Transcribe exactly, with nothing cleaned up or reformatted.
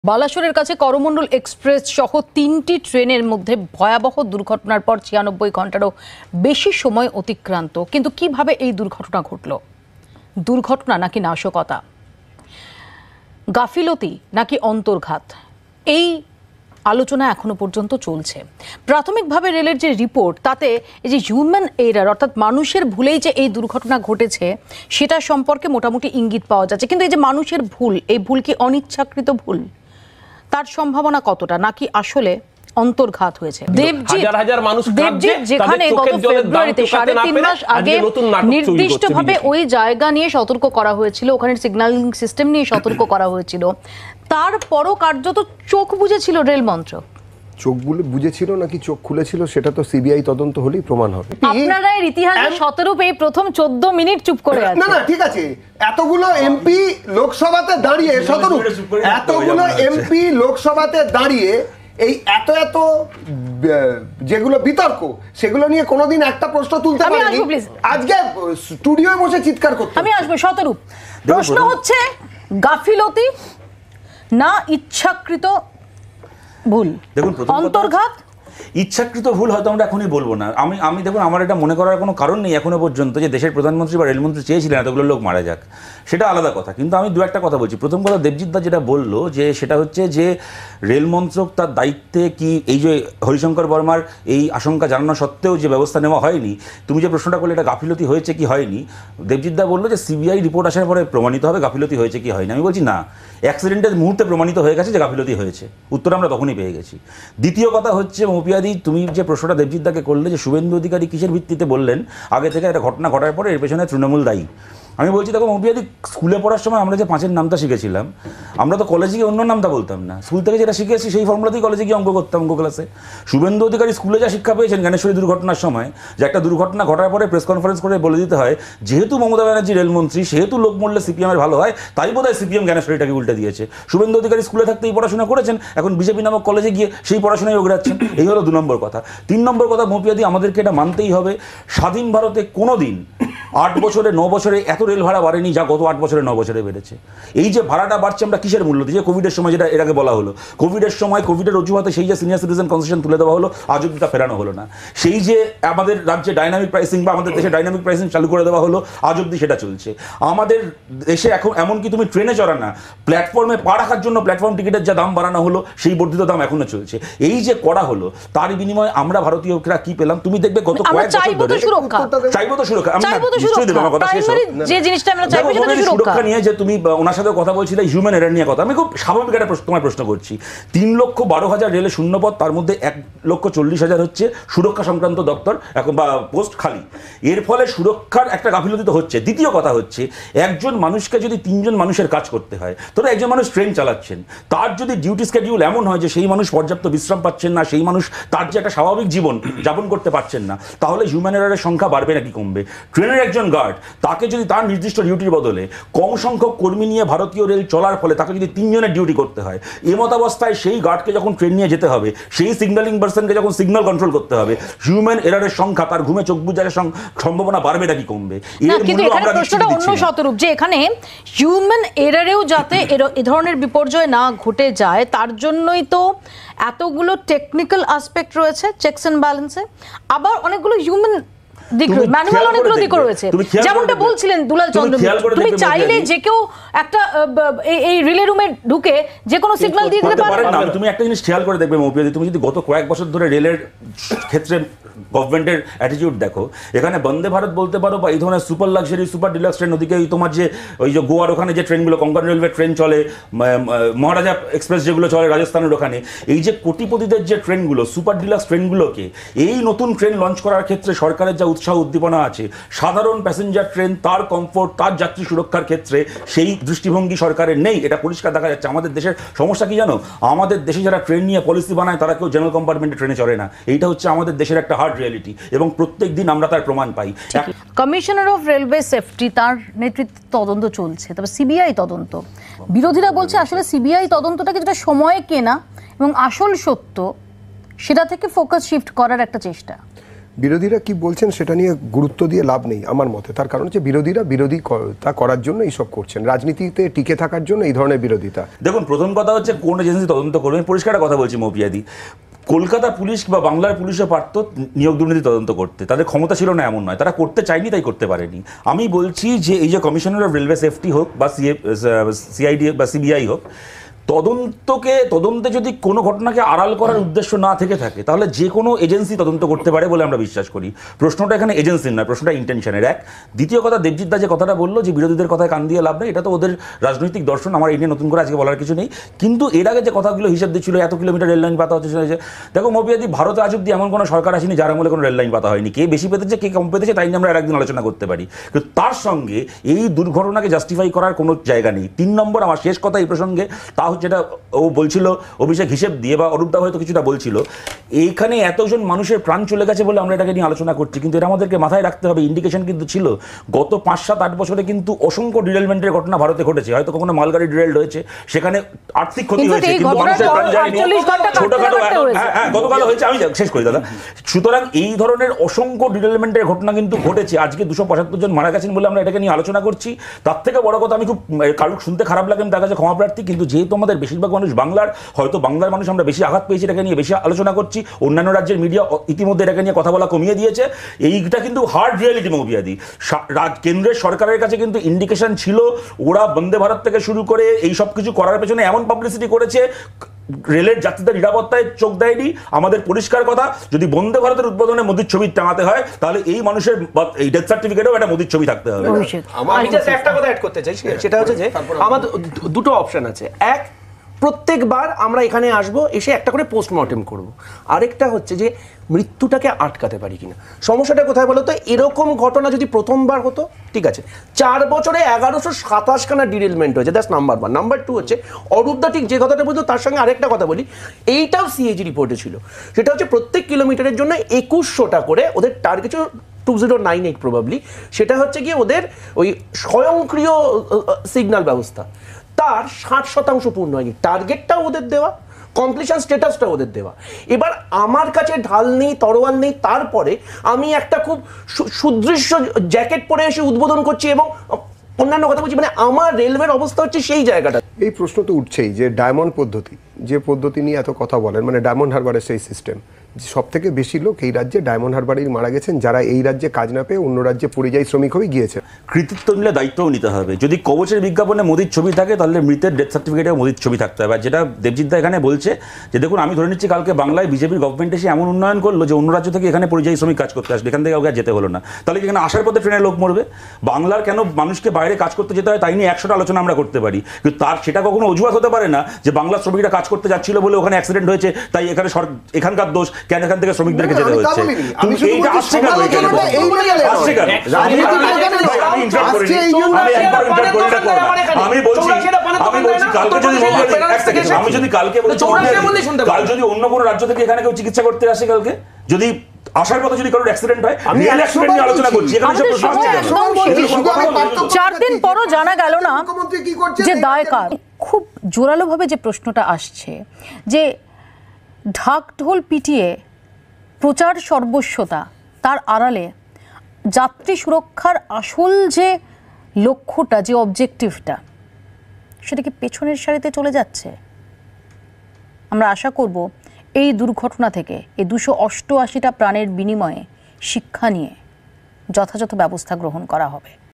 বালাসোরের কাছে করমণ্ডল এক্সপ্রেস সহ তিনটি ট্রেনের মধ্যে ভয়াবহ দুর্ঘটনার পর ছিয়ানব্বই ঘন্টারও বেশি সময় অতিক্রান্ত। কিন্তু কিভাবে এই দুর্ঘটনা ঘটল? দুর্ঘটনা নাকি নাশকতা, গাফিলতি নাকি অন্তর্ঘাত, এই আলোচনা এখনো পর্যন্ত চলছে। প্রাথমিকভাবে রেলের যে রিপোর্ট, তাতে এই যে হিউম্যান এরার অর্থাৎ মানুষের ভুলেই যে এই দুর্ঘটনা ঘটেছে সেটা সম্পর্কে মোটামুটি ইঙ্গিত পাওয়া যাচ্ছে। কিন্তু এই যে মানুষের ভুল, এই ভুল কি অনিচ্ছাকৃত ভুল? তার সম্ভাবনা কতটা, নাকি আসলে অন্তর্ঘাত হয়েছে? দেবজিৎ দেবজিৎ যেখানে গত ফেব্রুয়ারিতে সাড়ে তিন মাস আগে নির্দিষ্টভাবে ওই জায়গা নিয়ে সতর্ক করা হয়েছিল, ওখানে সিগন্যালিং সিস্টেম নিয়ে সতর্ক করা হয়েছিল, তারপরও কার্যত চোখ বুজেছিল রেল মন্ত্রক। চোখ বুঝেছিল নাকি চোখ খুলেছিল সেটা তো সিবিআই তদন্ত হলেই প্রমাণ হবে। আপনারা এর ইতিহাসে সতেরো পেয়ে প্রথম চোদ্দ মিনিট চুপ করে আছে। না না ঠিক আছে, এতগুলো এমপি লোকসভাতে দাঁড়িয়ে সতেরো এতগুলো এমপি লোকসভাতে দাঁড়িয়ে এই এত এত যেগুলো বিতর্ক, সেগুলো নিয়ে কোনোদিন একটা প্রশ্ন তুলতে পারেনি। আজকে স্টুডিওয়ে বসে চিৎকার করতে আমি আসবো। শতরূপ, প্রশ্ন হচ্ছে গাফিলতি না ইচ্ছাকৃত ভুল? দেখুন, অন্তর্ঘাত ইচ্ছাকৃত ভুল হয়তো আমরা এখনই বলবো না। আমি আমি দেখুন, আমার এটা মনে করার কোনো কারণ নেই এখনো পর্যন্ত যে দেশের প্রধানমন্ত্রী বা রেলমন্ত্রী চেয়েছিলেন এতগুলো লোক মারা যাক, সেটা আলাদা কথা। কিন্তু আমি দু একটা কথা বলছি। প্রথম কথা, দেবজিৎ দা যেটা বললো যে সেটা হচ্ছে যে রেল মন্ত্রক তার দায়িত্বে কি এই যে হরিশঙ্কর বর্মার এই আশঙ্কা জানানো সত্ত্বেও যে ব্যবস্থা নেওয়া হয়নি, তুমি যে প্রশ্নটা করলে এটা গাফিলতি হয়েছে কি হয়নি, দেবজিৎ দা বললো যে সিবিআই রিপোর্ট আসার পরে প্রমাণিত হবে গাফিলতি হয়েছে কি হয়নি। আমি বলছি না, অ্যাক্সিডেন্টের মুহূর্তে প্রমাণিত হয়ে গেছে যে গাফিলতি হয়েছে, উত্তর আমরা তখনই পেয়ে গেছি। দ্বিতীয় কথা হচ্ছে মৌপিয়াদি, তুমি যে প্রশ্নটা দেবজিৎ দাকে করলে যে শুভেন্দু অধিকারী কিসের ভিত্তিতে বললেন আগে থেকে একটা ঘটনা ঘটার পরে এর পেছনে তৃণমূল দায়ী, আমি বলছি দেখো মৌপিয়াদি, স্কুলে পড়ার সময় আমরা যে পাঁচের নামটা শিখেছিলাম, আমরা তো কলেজে গিয়ে অন্য নামটা বলতাম না। স্কুল থেকে যেটা শিখেছি সেই ফর্মুলাতেই কলেজে গিয়ে অঙ্ক করতাম, অঙ্ক ক্লাসে। শুভেন্দু অধিকারী স্কুলে যা শিক্ষা পেয়েছেন জ্ঞানেশ্বরী দুর্ঘটনার সময়, যে একটা দুর্ঘটনা ঘটার পরে প্রেস কনফারেন্স করে বলে দিতে হয় যেহেতু মমতা ব্যানার্জি রেলমন্ত্রী, সেহেতু লোক মরলে সিপিএমের ভালো হয়, তাই বোধহয় সিপিএম জ্ঞানেশ্বরীটাকে উল্টে দিয়েছে। শুভেন্দু অধিকারী স্কুলে থাকতেই পড়াশোনা করেছেন, এখন বিজেপি নামক কলেজে গিয়ে সেই পড়াশোনায় ওগড়াচ্ছেন। এই হলো দু নম্বর কথা। তিন নম্বর কথা, মৌপিয়াদি আমাদেরকে এটা মানতেই হবে, স্বাধীন ভারতে কোনো দিন আট বছরে ন বছরে এত রেল ভাড়া বাড়েনি যা গত আট বছরে ন বছরে বেড়েছে। এই যে ভাড়াটা বাড়ছে আমরা কিসের মূল্য দিয়ে? কোভিডের সময় যেটা এর আগে বলা হলো, কোভিডের সময় কোভিডের অজুহাতে সেই যে সিনিয়র সিটিজেন কনসেশন তুলে দেওয়া হলো, আজ অব্দি তা ফেরানো হলো না। সেই যে আমাদের রাজ্যে ডাইনামিক প্রাইসিং বা আমাদের দেশে ডাইনামিক প্রাইসিং চালু করে দেওয়া হলো, আজ অব্দি সেটা চলছে। আমাদের দেশে এখন এমনকি তুমি ট্রেনে চড়া না, প্ল্যাটফর্মে পা রাখার জন্য প্ল্যাটফর্ম টিকিটের যা দাম বাড়ানো হলো সেই বর্ধিত দাম এখনো চলছে। এই যে করা হলো, তার বিনিময়ে আমরা ভারতীয়রা কি পেলাম? তুমি দেখবে গত কয়েক বছর ধরে চাইবো তো সুরক্ষা, আমি নিশ্চয়ই দেবো, আমার কথা শেষ হোক। যে জিনিসটা আমরা চাইবো সেটা সুরক্ষা নিয়ে যে তুমি ওনার সাথে কথা বলছিলে হিউম্যান এরার নিয়ে কথা, আমি খুব স্বাভাবিক একটা তোমার প্রশ্ন করছি। তিন লক্ষ বারো হাজার রেলে শূন্যপদ, তার মধ্যে এক লক্ষ চল্লিশ হাজার হচ্ছে সুরক্ষা সংক্রান্ত দপ্তর এখন বা পোস্ট খালি। এর ফলে সুরক্ষার একটা গাফিলতি তো হচ্ছে। দ্বিতীয় কথা হচ্ছে, একজন মানুষকে যদি তিনজন মানুষের কাজ করতে হয়, তবে একজন মানুষ ট্রেন চালাচ্ছেন, তার যদি ডিউটি স্কেডিউল এমন হয় যে সেই মানুষ পর্যাপ্ত বিশ্রাম পাচ্ছেন না, সেই মানুষ তার যে একটা স্বাভাবিক জীবন যাপন করতে পারছেন না, তাহলে হিউম্যান এরারের সংখ্যা বাড়বে নাকি কমবে? ট্রেনের একজন গার্ড, তাকে যদি তার নির্দিষ্ট ডিউটির বদলে কম সংখ্যক কর্মী নিয়ে ভারতীয় রেল চলার ফলে তাকে যদি তিনজনের ডিউটি করতে হয়, এমত অবস্থায় সেই গার্ডকে যখন ট্রেন নিয়ে যেতে হবে, সেই সিগন্যালিং পার্সনকে যখন সিগন্যাল কন্ট্রোল করতে হবে, হিউম্যান এরারের সংখ্যা, তার ঘুমে চোখ বুজার সম্ভাবনা বাড়বে নাকি কমবে? কিন্তু এখানে প্রশ্নটা অন্য শতরূপ, যে এখানে হিউম্যান এরারেও যাতে এ ধরনের বিপর্যয় না ঘটে যায়, তার জন্যই তো এতগুলো টেকনিক্যাল অ্যাসপেক্ট রয়েছে, চেকস এন্ড ব্যালেন্সে। আবার অনেকগুলো হিউম্যান ম্যানুয়াল অনেকগুলো দিক রয়েছে, যেমনটা বলছিলেন দুলাল চন্দ্র। তুমি চাইলে যে কেউ একটা এই রিলে রুমে ঢুকে যে কোনো সিগন্যাল দিয়ে দিতে পারে না। তুমি একটা জিনিস খেয়াল করে দেখবে মৌপিয়াদি, তুমি যদি গত কয়েক বছর ধরে রেলের ক্ষেত্রে গভর্নমেন্টের অ্যাটিটিউড দেখো, এখানে বন্দে ভারত বলতে পারো বা এই ধরনের super luxury super deluxe train, ওদিকে তোমার যে ওই যে গোয়ার ওখানে যে ট্রেনগুলো কোঙ্কণ রেলওয়ে ট্রেন চলে, মহারাজা এক্সপ্রেস যেগুলো চলে রাজস্থানের ওখানে, এই যে কোটিপতিদের যে ট্রেনগুলো সুপার ডিলাক্স ট্রেনগুলোকে এই নতুন ট্রেন লঞ্চ করার ক্ষেত্রে সরকারের যা উৎসাহ উদ্দীপনা আছে, সাধারণ প্যাসেঞ্জার ট্রেন তার কমফোর্ট তার যাত্রী সুরক্ষার ক্ষেত্রে সেই দৃষ্টিভঙ্গি সরকারের নেই। এটা পরিষ্কার দেখা যাচ্ছে। আমাদের দেশের সমস্যা কি জানো? আমাদের দেশে যারা ট্রেন নিয়ে পলিসি বানায় তারা কেউ জেনারেল কম্পার্টমেন্টে ট্রেনে চড়ে না। এইটা হচ্ছে আমাদের দেশের একটা হার্ড রিয়েলিটি এবং প্রত্যেক দিন আমরা তার প্রমাণ পাই। কমিশনার অফ রেলওয়ে সেফটি, তার নেতৃত্বে তদন্ত চলছে, তবে সিবিআই তদন্ত, বিরোধীরা বলছে আসলে সিবিআই তদন্তটা কিছুটা সময়ে কেনা এবং আসল সত্য সেটা থেকে ফোকাস শিফট করার একটা চেষ্টা। বিরোধীরা কি বলছেন সেটা নিয়ে গুরুত্ব দিয়ে লাভ নেই আমার মতে। তার কারণ হচ্ছে বিরোধীরা বিরোধিতা করার জন্য এইসব করছেন, রাজনীতিতে টিকে থাকার জন্য এই ধরনের বিরোধিতা। দেখুন, প্রথম কথা হচ্ছে কোন এজেন্সি তদন্ত করবে। আমি পরিষ্কার একটা কথা বলছি মৌপিয়াদি, কলকাতা পুলিশ বা বাংলার পুলিশও পারত নিয়োগ দুর্নীতি তদন্ত করতে, তাদের ক্ষমতা ছিল না এমন নয়, তারা করতে চায়নি তাই করতে পারেনি। আমি বলছি যে এই যে কমিশনার অফ রেলওয়ে সেফটি হোক বা সিআইডি বা সিবিআই হোক, তদন্তকে তদন্তে যদি কোনো ঘটনাকে আড়াল করার উদ্দেশ্য না থেকে থাকে তাহলে যে কোনো এজেন্সি তদন্ত করতে পারে বলে আমরা বিশ্বাস করি। প্রশ্নটা এখানে এজেন্সির নয়, প্রশ্নটা ইন্টেনশনের। এক, দ্বিতীয় কথা, দেবজিৎ দা যে কথাটা বললো যে বিরোধীদের কথায় কান দিয়ে লাভ নেই, এটা তো ওদের রাজনৈতিক দর্শন, আমার এই নিয়ে নতুন করে আজকে বলার কিছু নেই। কিন্তু এর আগে যে কথাগুলো হিসাব দিচ্ছিল এত কিলোমিটার রেল লাইন পাতা হচ্ছে, দেখো মৌপিয়াদি, ভারতে আজ অব্দি এমন কোনো সরকার আসেনি যার আমলে কোনো রেল লাইন পাতা হয়নি। কে বেশি পেতেছে কে কম পেতেছে তাই নিয়ে আমরা একদিন আলোচনা করতে পারি, কিন্তু তার সঙ্গে এই দুর্ঘটনাকে জাস্টিফাই করার কোনো জায়গা নেই। তিন নম্বর, আমার শেষ কথা এই প্রসঙ্গে, তা হচ্ছে যেটা ও বলছিল অভিষেক হিসেব দিয়ে বা অরূপদা হয়তো কিছুটা বলছিল, এইখানে এতজন মানুষের প্রাণ চলে গেছে বলে আমরা এটাকে নিয়ে আলোচনা করছি, কিন্তু এটা আমাদেরকে মাথায় রাখতে হবে, ইন্ডিকেশন কিন্তু ছিল গত পাঁচ সাত আট বছরে কিন্তু অসংখ্য ডিরেলমেন্টের ঘটনা ভারতে ঘটেছে। হয়তো কখনো মালগাড়ি ডিরেলড হয়েছে, সেখানে আর্থিক ক্ষতি কিন্তু হয়েছে, এই কিন্তু মানুষের প্রাণ ঘটনাটা যায়নি। আটচল্লিশ ঘন্টা কাটতে ছোটখাটো কাটতে হয়েছে। হ্যাঁ হ্যাঁ গতকাল হয়েছে, আমি শেষ করি দাদা। সুতরাং এই ধরনের অসংখ্য ডিরেলমেন্টের ঘটনা কিন্তু ঘটেছে। আজকে দুশো পঁচাত্তর জন মারা গেছেন বলে আমরা এটাকে নিয়ে আলোচনা করছি। তার থেকে বড় কথা, আমি খুব কারোর শুনতে খারাপ লাগে, আমি তার কাছে ক্ষমা প্রার্থী, কিন্তু যেহেতু আমাদের বেশিরভাগ মানুষ বাংলার, হয়তো বাংলার মানুষ আমরা বেশি আঘাত পেয়েছি, এটাকে নিয়ে বেশি আলোচনা করছি। অন্যান্য রাজ্যের মিডিয়া ইতিমধ্যে এটাকে নিয়ে কথা বলা কমিয়ে দিয়েছে। এইটা কিন্তু হার্ড রিয়ালিটি মৌপিয়াদি। কেন্দ্রের সরকারের কাছে কিন্তু ইন্ডিকেশন ছিল, ওরা বন্দে ভারত থেকে শুরু করে এই সব কিছু করার পেছনে এমন পাবলিসিটি করেছে, রেলের যাত্রীদের নিরাপত্তায় চোখ দেয়নি। আমাদের পরিষ্কার কথা, যদি বন্দে ভারতের উদ্বোধনে মোদির ছবি টাঙাতে হয় তাহলে এই মানুষের এই ডেথ সার্টিফিকেটেও একটা মোদির ছবি থাকতে হবে। আমি জাস্ট একটা কথা অ্যাড করতে চাই, সেটা হচ্ছে যে আমাদের দুটো অপশন আছে। এক, প্রত্যেকবার আমরা এখানে আসব, এসে একটা করে পোস্টমর্টেম করব। আরেকটা হচ্ছে যে মৃত্যুটাকে আটকাতে পারি কিনা। সমস্যাটা কোথায় বলো তো, এরকম ঘটনা যদি প্রথমবার হতো ঠিক আছে, চার বছরে এগারোশো সাতাশখানা ডিরেলমেন্ট হয়েছে, that's number one. Number two হচ্ছে অরূপদা ঠিক যে কথাটা বলতো তার সঙ্গে আরেকটা কথা বলি, এইটাও সিএজি রিপোর্টে ছিল। সেটা হচ্ছে প্রত্যেক কিলোমিটারের জন্য একুশশোটা করে ওদের target two zero nine eight probably, সেটা হচ্ছে গিয়ে ওদের ওই স্বয়ংক্রিয় সিগন্যাল ব্যবস্থা, তার ষাট শতাংশ পূর্ণ হয়নি। টার্গেটটাও ওদের দেওয়া, কমপ্লিশন স্ট্যাটাসটা ওদের দেওয়া। এবার আমার কাছে ঢাল নেই, তরোয়াল নেই, তারপরে আমি একটা খুব সুদৃশ্য জ্যাকেট পরে এসে উদ্বোধন করছি এবং অন্যান্য কথা বলছি, মানে আমার রেলওয়ের অবস্থা হচ্ছে সেই জায়গাটা। এই প্রশ্ন তো উঠছেই যে ডায়মন্ড পদ্ধতি, যে পদ্ধতি নিয়ে এত কথা বলেন, মানে ডায়মন্ড হারবারের সেই সিস্টেম, সব থেকে বেশি লোক এই রাজ্যে ডায়মন্ড হারবারেই মারা গেছেন, যারা এই রাজ্যে কাজ না পেয়ে অন্য রাজ্যে পরিযায়ী শ্রমিক হয়ে গিয়েছে। কৃতিত্ব নিলে দায়িত্বও নিতে হবে। যদি কবচের বিজ্ঞাপনে মোদির ছবি থাকে তাহলে মৃতের ডেথ সার্টিফিকেটেও মোদির ছবি থাকতে হবে। আর যেটা দেবজিৎদা এখানে বলছে যে দেখুন, আমি ধরে নিচ্ছি কালকে বাংলায় বিজেপির গভর্নমেন্ট এসে এমন উন্নয়ন করলো যে অন্য রাজ্য থেকে এখানে পরিযায়ী শ্রমিক কাজ করতে আসবে, এখান থেকে কাউকে যেতে হলো না, তাহলে এখানে আসার পথে ট্রেনের লোক মরবে। বাংলার কেন মানুষকে বাইরে কাজ করতে যেতে হয় তাই নিয়ে একশোটা আলোচনা আমরা করতে পারি, কিন্তু তার সেটা কখনো অজুহাত হতে পারে না যে বাংলার শ্রমিকরা কাজ করতে যাচ্ছিল বলে ওখানে অ্যাক্সিডেন্ট হয়েছে তাই এখানে এখানকার দোষ, কেন এখান থেকে শ্রমিকদেরকে যেতে হচ্ছে। তুমি এইটা আসছে কেন? আসছে কেন? আমি বলছি আমি বলছি কালকে যদি আমি যদি কালকে কাল যদি অন্য কোনো রাজ্য থেকে এখানে কেউ চিকিৎসা করতে আসে, কালকে যদি আসার পথে যদি কারোর অ্যাক্সিডেন্ট হয়, আমি অ্যাক্সিডেন্ট নিয়ে আলোচনা করছি, এখানে সব প্রশ্ন আসছে কেন? চার দিন পরও জানা গেল না যে দায় কার। খুব জোরালোভাবে যে প্রশ্নটা আসছে যে ঢাক ঢোল পিটিয়ে প্রচার সর্বস্বতা, তার আড়ালে যাত্রী সুরক্ষার আসল যে লক্ষ্যটা, যে অবজেক্টিভটা, সেটা কি পেছনের সারিতে চলে যাচ্ছে? আমরা আশা করব এই দুর্ঘটনা থেকে, এই দুশো অষ্টআশিটা প্রাণের বিনিময়ে শিক্ষা নিয়ে যথাযথ ব্যবস্থা গ্রহণ করা হবে।